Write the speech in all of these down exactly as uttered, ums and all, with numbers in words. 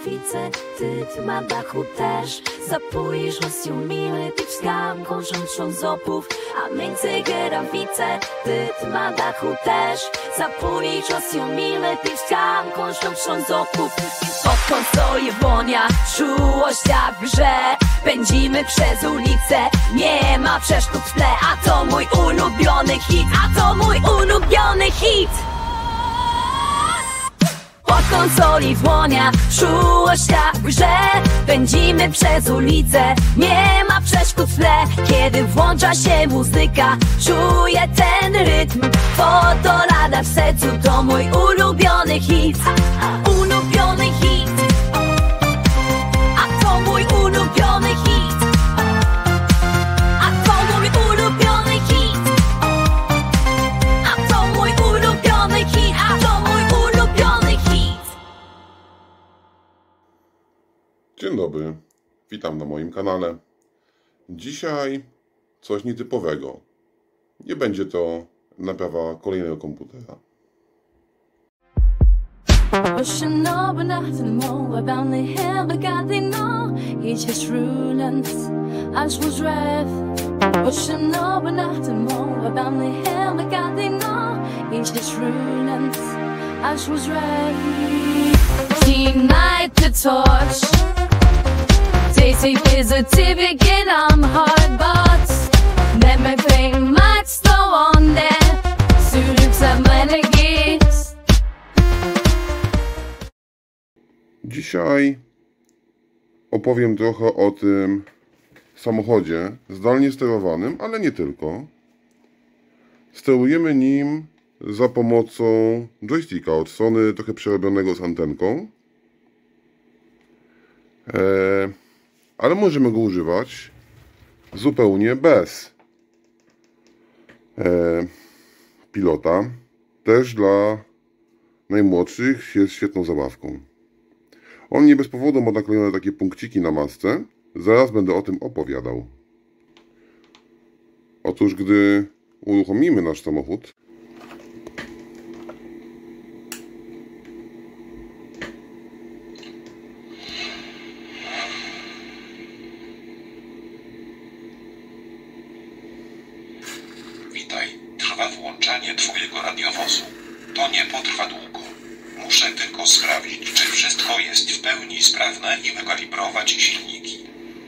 kierownicę, ty, ty na dachu też. Zapójsz Rosją mily, ty wskamką rządszą z opów. A między kierownicę, ty, ty na dachu też. Zapójsz Rosją mily, ty wskamką rządszą z opów. Od konsoli wonia, czułość jak w grze. Pędzimy przez ulicę, nie ma przeszkód w tle. A to mój ulubiony hit, a to mój ulubiony hit. Od konsoli dłonia, czułość jak w grze. Pędzimy przez ulicę, nie ma przeszkód w tle. Kiedy włącza się muzyka, czuję ten rytm. Fotolada w sercu to mój ulubiony hit. Ulubiony hit. A to mój ulubiony hit. A to mój ulubiony hit. A to mój ulubiony hit. A to mój ulubiony hit. Dzień dobry, witam na moim kanale. Dzisiaj coś nietypowego. Nie będzie to naprawa kolejnego komputera. Pushing over nothing more about the hell I got they know it's just ruins. As was red. Pushing over nothing more about the hell I got they know it's just ruins. As was red. Ignite the torch. Tasty positivity and I'm hard but everything might slow on there. Students have many gifts. Dzisiaj opowiem trochę o tym samochodzie zdalnie sterowanym, ale nie tylko. Sterujemy nim za pomocą joysticka od strony trochę przerobionego z antenką. Eee, ale możemy go używać zupełnie bez eee, pilota. Też dla najmłodszych jest świetną zabawką. On nie bez powodu ma naklejone takie punkciki na masce. Zaraz będę o tym opowiadał. Otóż gdy uruchomimy nasz samochód, Witaj, trwa włączanie twojego radiowozu. To nie potrwa długo. Muszę tylko sprawdzić, czy wszystko jest w pełni sprawne i wykalibrować silniki.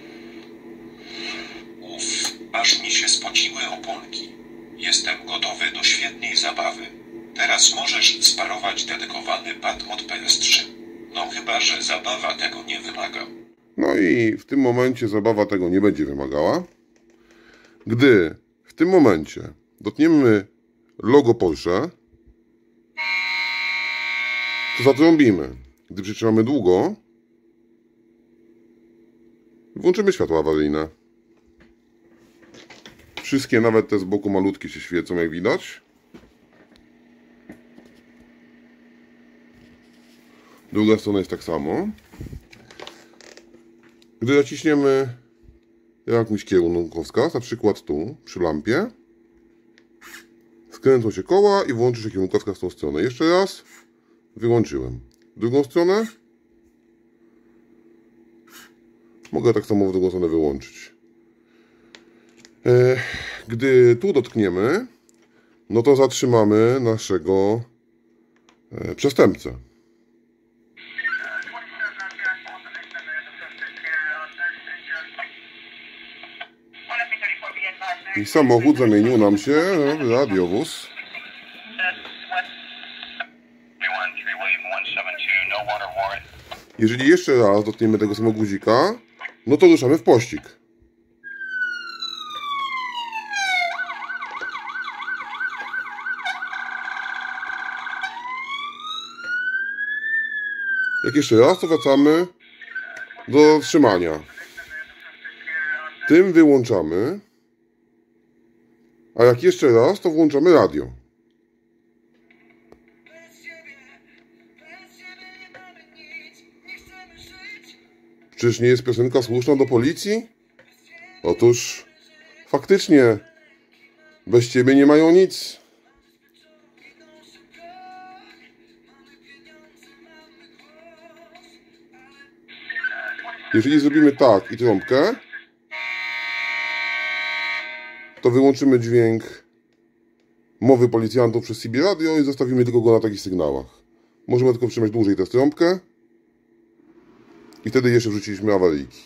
Uff, aż mi się spociły oponki. Jestem gotowy do świetnej zabawy. Teraz możesz sparować dedykowany pad od P S trzy. No chyba, że zabawa tego nie wymaga. No i w tym momencie zabawa tego nie będzie wymagała. Gdy w tym momencie dotkniemy logo Porsche, to zatrąbimy. Gdy przytrzymamy długo, włączymy światła awaryjne. Wszystkie, nawet te z boku malutkie, się świecą, jak widać. Druga strona jest tak samo. Gdy naciśniemy jakąś kierunkowskaz, na przykład tu, przy lampie, skręcą się koła i włączy się kierunkowskaz w tą stronę. Jeszcze raz. Wyłączyłem. Drugą stronę. Mogę tak samo w drugą stronę wyłączyć. Gdy tu dotkniemy, no to zatrzymamy naszego przestępcę. I samochód zamienił nam się w radiowóz. Jeżeli jeszcze raz dotkniemy tego samego guzika, no to ruszamy w pościg. Jak jeszcze raz, to wracamy do trzymania. Tym wyłączamy. A jak jeszcze raz, to włączamy radio. Czyż nie jest piosenka słuszna do policji? Otóż faktycznie bez ciebie nie mają nic. Jeżeli zrobimy tak i trąbkę, to wyłączymy dźwięk mowy policjantów przez C B radio i zostawimy tylko go na takich sygnałach. Możemy tylko trzymać dłużej tę trąbkę i wtedy jeszcze wrzuciliśmy awaryjki.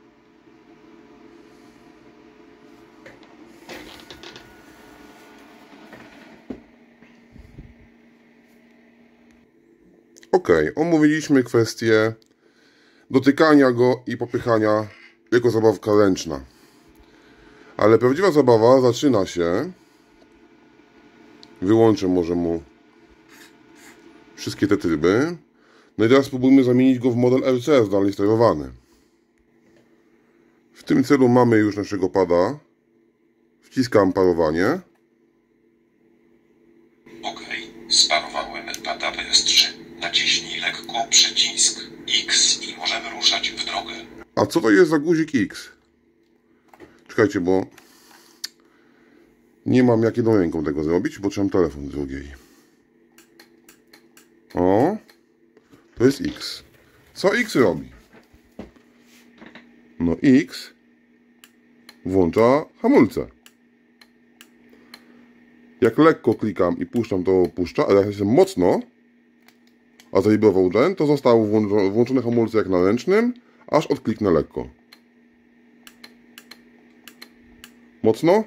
Ok, omówiliśmy kwestię dotykania go i popychania jako zabawka ręczna. Ale prawdziwa zabawa zaczyna się... Wyłączę może mu wszystkie te tryby. No i teraz spróbujmy zamienić go w model R C S dalej sterowany. W tym celu mamy już naszego pada. Wciskam parowanie. OK, sparowałem pada P S trzy. Naciśnij lekko przycisk X i możemy ruszać w drogę. A co to jest za guzik X? Czekajcie, bo nie mam jak jedną ręką tego zrobić, bo trzymam telefon z drugiej. O, to jest X. Co X robi? No X włącza hamulce. Jak lekko klikam i puszczam, to puszcza, ale jak jestem mocno, a zawibrował ten, to zostało włączone hamulce jak na ręcznym, aż odkliknę lekko. Mocno.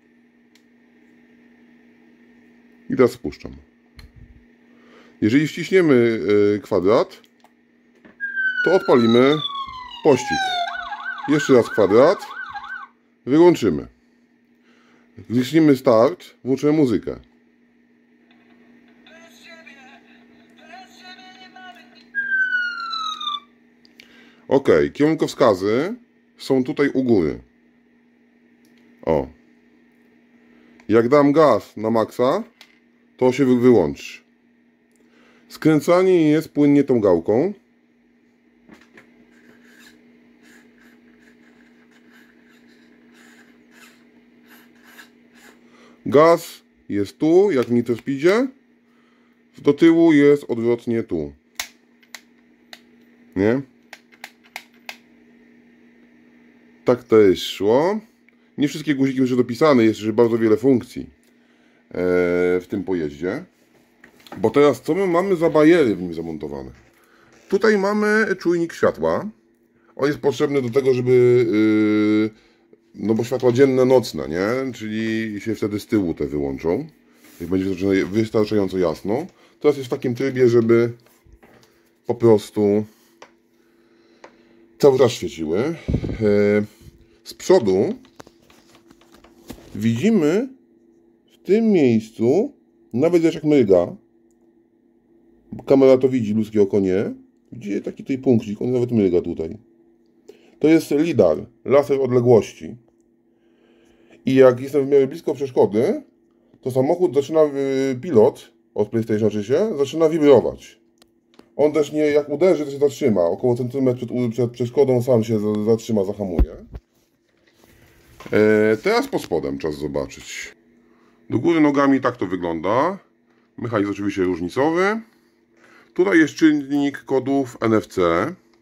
I teraz spuszczam. Jeżeli wciśniemy kwadrat, to odpalimy pościg. Jeszcze raz kwadrat. Wyłączymy. Gdy wciśnimy start, włączymy muzykę. Ok, kierunkowskazy są tutaj u góry. O. Jak dam gaz na maksa, to się wyłączy. Skręcanie jest płynnie tą gałką. Gaz jest tu, jak w Need for Speedzie. Do tyłu jest odwrotnie tu. Nie? Tak też szło. Nie wszystkie guziki są dopisane, jest jeszcze bardzo wiele funkcji w tym pojeździe. Bo teraz co my mamy za bajery w nim zamontowane? Tutaj mamy czujnik światła. On jest potrzebny do tego, żeby no bo światła dzienne, nocne, nie? Czyli się wtedy z tyłu te wyłączą. Jak będzie wystarczająco jasno. Teraz jest w takim trybie, żeby po prostu cały czas świeciły. Z przodu widzimy w tym miejscu, nawet jak mryga, kamera to widzi, ludzkie oko nie, widzi taki tutaj punkcik, on nawet mryga tutaj. To jest lidar, laser odległości. I jak jestem w miarę blisko przeszkody, to samochód zaczyna, pilot od PlayStation oczywiście, zaczyna wibrować. On też nie, jak uderzy, to się zatrzyma. Około centymetr przed, przed przeszkodą sam się zatrzyma, zahamuje. E, teraz pod spodem czas zobaczyć. Do góry nogami tak to wygląda. Mechanizm oczywiście różnicowy. Tutaj jest czynnik kodów N F C.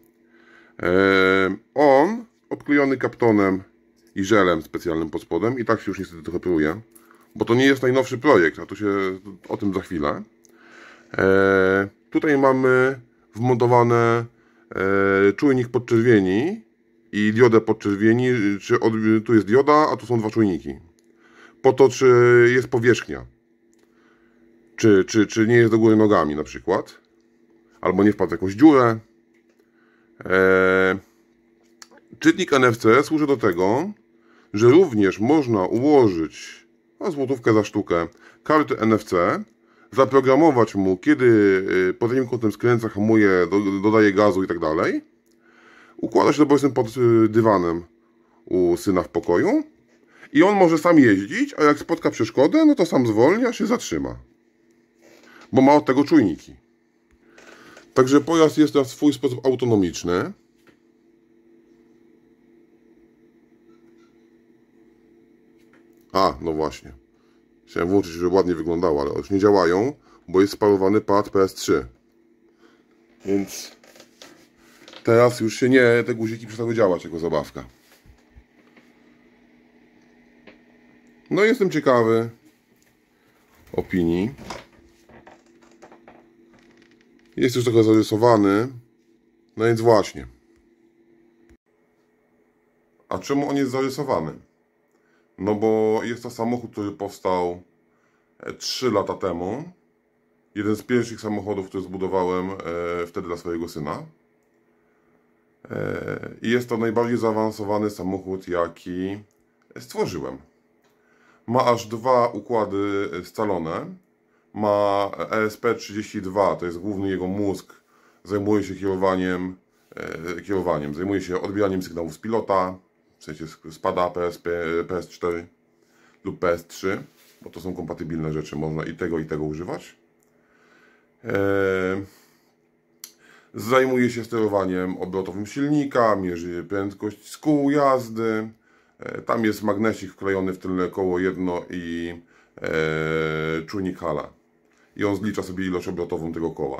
E, on obklejony kaptonem i żelem specjalnym pod spodem. I tak się już niestety trochę pruje. Bo to nie jest najnowszy projekt, a to się o tym za chwilę. E, tutaj mamy wmontowane e, czujnik podczerwieni i diodę podczerwieni. Czy od, tu jest dioda, a tu są dwa czujniki. Po to, czy jest powierzchnia. Czy, czy, czy nie jest do góry nogami na przykład. Albo nie wpadł w jakąś dziurę. E, czytnik N F C służy do tego, że również można ułożyć na złotówkę za sztukę karty N F C, zaprogramować mu, kiedy pod jakim kątem skręca, hamuje, do, dodaje gazu i tak dalej. Układa się to powiedzmy pod dywanem u syna w pokoju i on może sam jeździć, a jak spotka przeszkodę, no to sam zwolni, a się zatrzyma. Bo ma od tego czujniki. Także pojazd jest teraz w swój sposób autonomiczny. A, no właśnie. Chciałem włączyć, żeby ładnie wyglądało, ale już nie działają, bo jest sparowany pad P S trzy. Więc Teraz już się nie, te guziki przestały działać jako zabawka. No jestem ciekawy opinii. Jest już trochę zarysowany. No więc właśnie. A czemu on jest zarysowany? No bo jest to samochód, który powstał trzy lata temu. Jeden z pierwszych samochodów, który zbudowałem e, wtedy dla swojego syna. E, I jest to najbardziej zaawansowany samochód, jaki stworzyłem. Ma aż dwa układy scalone. Ma E S P trzydzieści dwa, to jest główny jego mózg. Zajmuje się kierowaniem, e, kierowaniem. Zajmuje się odbieraniem sygnałów z pilota. W sensie spada P S P, P S cztery lub P S trzy, bo to są kompatybilne rzeczy. Można i tego, i tego używać. E, zajmuje się sterowaniem obrotowym silnika, mierzy prędkość z kół jazdy. E, tam jest magnesik wklejony w tylne koło jedno i e, czujnik Halla. I on zlicza sobie ilość obrotową tego koła.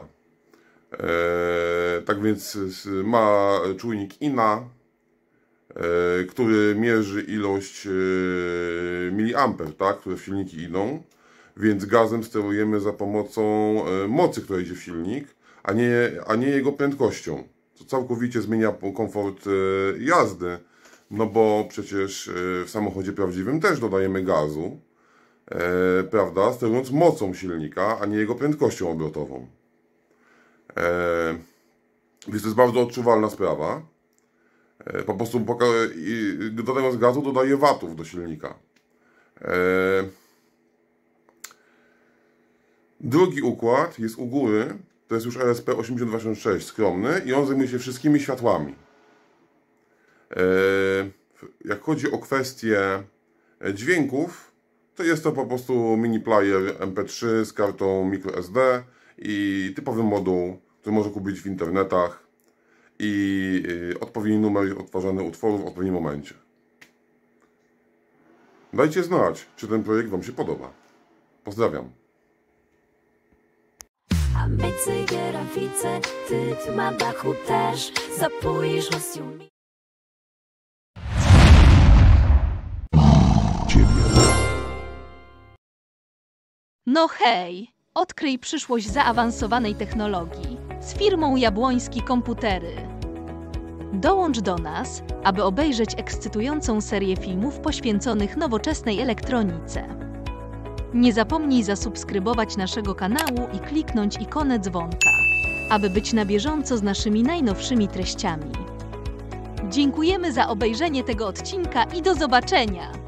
E, tak więc ma czujnik I N A, e, który mierzy ilość e, miliamper, tak, które w silniki idą. Więc gazem sterujemy za pomocą e, mocy, która idzie w silnik, a nie, a nie jego prędkością. To całkowicie zmienia komfort e, jazdy, no bo przecież e, w samochodzie prawdziwym też dodajemy gazu, e, prawda, sterując mocą silnika, a nie jego prędkością obrotową. E, więc to jest bardzo odczuwalna sprawa. E, po prostu dodając gazu dodaje watów do silnika. E, Drugi układ jest u góry, to jest już E S P osiemdziesiąt dwadzieścia sześć, skromny, i on zajmuje się wszystkimi światłami. Jak chodzi o kwestię dźwięków, to jest to po prostu mini player M P trzy z kartą microSD i typowy moduł, który można kupić w internetach, i odpowiedni numer odtwarzany utworu w odpowiednim momencie. Dajcie znać, czy ten projekt Wam się podoba. Pozdrawiam. A my cygierawice, ty na dachu też zapójsz rozsiumi. No hej! Odkryj przyszłość zaawansowanej technologii z firmą Jabłoński Komputery. Dołącz do nas, aby obejrzeć ekscytującą serię filmów poświęconych nowoczesnej elektronice. Nie zapomnij zasubskrybować naszego kanału i kliknąć ikonę dzwonka, aby być na bieżąco z naszymi najnowszymi treściami. Dziękujemy za obejrzenie tego odcinka i do zobaczenia!